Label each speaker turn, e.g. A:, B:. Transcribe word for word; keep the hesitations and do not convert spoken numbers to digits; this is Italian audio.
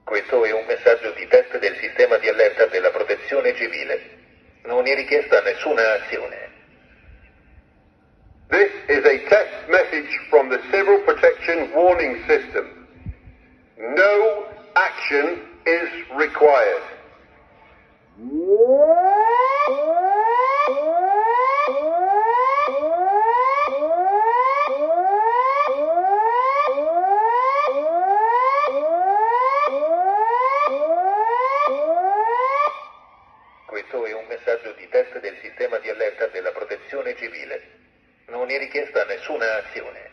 A: Questo è un messaggio di test del sistema di allerta della protezione civile. Non è richiesta nessuna azione.
B: This is a test message from the Civil Protection Warning System. No action is required.
A: Questo è un messaggio di test del sistema di allerta della protezione civile. Non è richiesta nessuna azione.